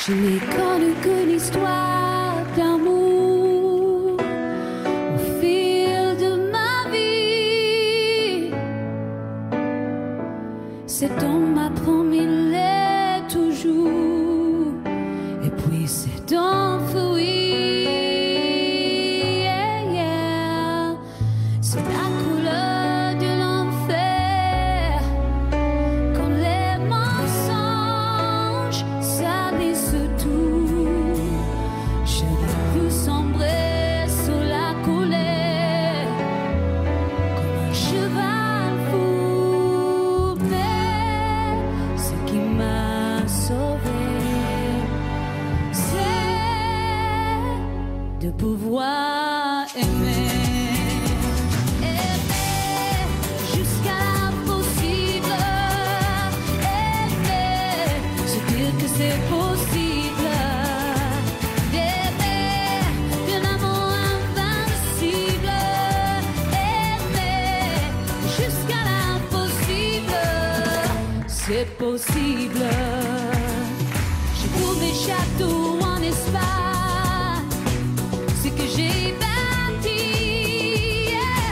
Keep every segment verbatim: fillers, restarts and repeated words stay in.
Je n'ai connu qu'une histoire d'amour au fil de ma vie. Cet homme m'a promis l'est toujours, et puis s'est enfui. Yeah, yeah. C'est la couleur de l'enfer quand les mensonges salissent tout. Je l'ai vu sombrer sous la colère comme un cheval fou, mais ce qui m'a sauvé, c'est de pouvoir aimer. C'est possible d'aimer d'un amour invincible, aimer jusqu'à l'impossible. C'est possible. J'ai trouvé château en Espagne, ce que j'ai bâti, yeah.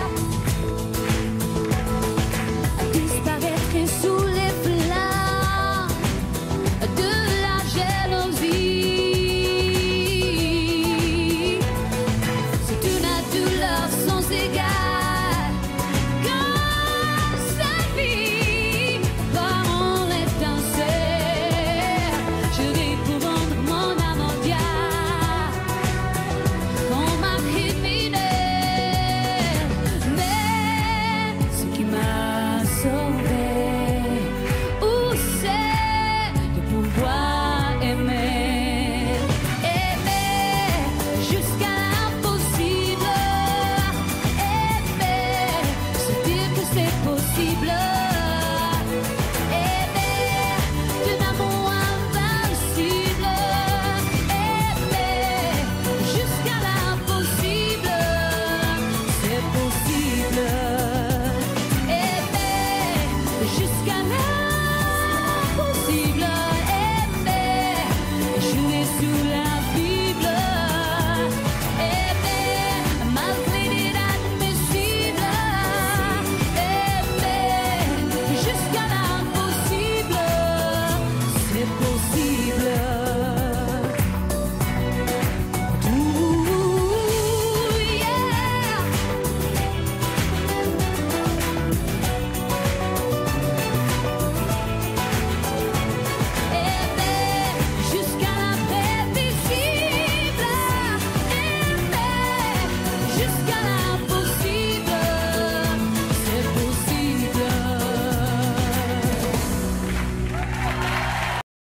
Disparaître sous les flammes de la jalousie. C'est une douleur sans égale quand sa vie par mon étincelle. Je ris pour vendre mon âme au diable comme un criminel. Mais ce qui m'a sauvé, où c'est de pouvoir aimer, aimer jusqu'à l'impossible, aimer, se dire que c'est possible, aimer d'un amour invincible, aimer jusqu'à l'impossible, c'est possible, aimer jusqu'à l'impossible.